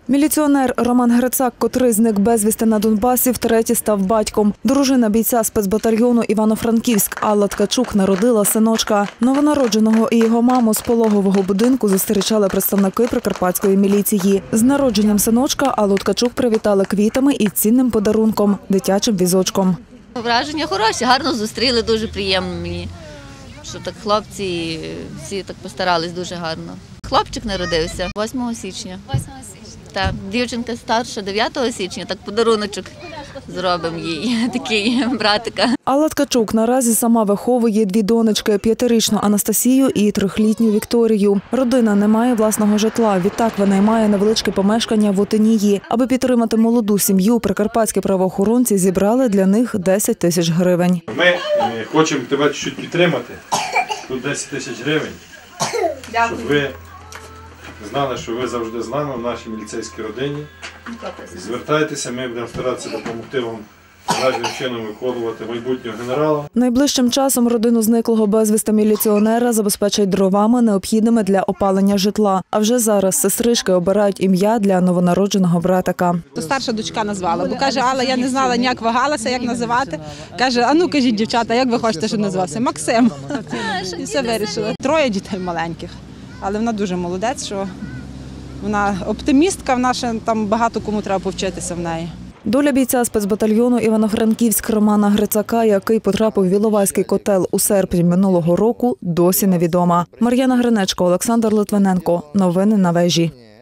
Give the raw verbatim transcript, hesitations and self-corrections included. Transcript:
Міліціонер Роман Грицак, котрий зник безвісти на Донбасі, втретє став батьком. Дружина бійця спецбатальйону Івано-Франківськ Алла Ткачук народила синочка. Новонародженого і його маму з пологового будинку зустрічали представники прикарпатської міліції. З народженням синочка Аллу Ткачук привітали квітами і цінним подарунком – дитячим візочком. Враження хороші, гарно зустріли, дуже приємно мені, що так хлопці всі так постарались дуже гарно. Хлопчик народився восьмого січня. восьмого січня. Так, дівчинка старша дев'ятого січня, так подаруночок зробимо їй, такий братика. Алла Ткачук наразі сама виховує дві донечки – п'ятирічну Анастасію і трьохлітню Вікторію. Родина не має власного житла, відтак винаймає невеличке помешкання в Отинії. Аби підтримати молоду сім'ю, прикарпатські правоохоронці зібрали для них десять тисяч гривень. Ми хочемо тебе чуть підтримати, тут десять тисяч гривень, щоб ви знали, що ви завжди з нами в нашій міліцейській родині. Звертайтеся, ми будемо старатися допомогти вам належним чином виховувати майбутнього генерала. Найближчим часом родину зниклого безвісти міліціонера забезпечать дровами, необхідними для опалення житла. А вже зараз сестрички обирають ім'я для новонародженого братика. То старша дочка назвала, бо каже, Алла, я не знала, ніяк вагалася, як називати. Каже, а ну кажіть, дівчата, як ви хочете, щоб називався? Максим. І все вирішили. Троє дітей маленьких. Але вона дуже молодець, що вона оптимістка, вона ще там багато кому треба повчитися в неї. Доля бійця спецбатальйону Івано-Франківськ Романа Грицака, який потрапив в Іловайський котел у серпні минулого року, досі невідома. Мар'яна Гринечко, Олександр Литвиненко. Новини на вежі.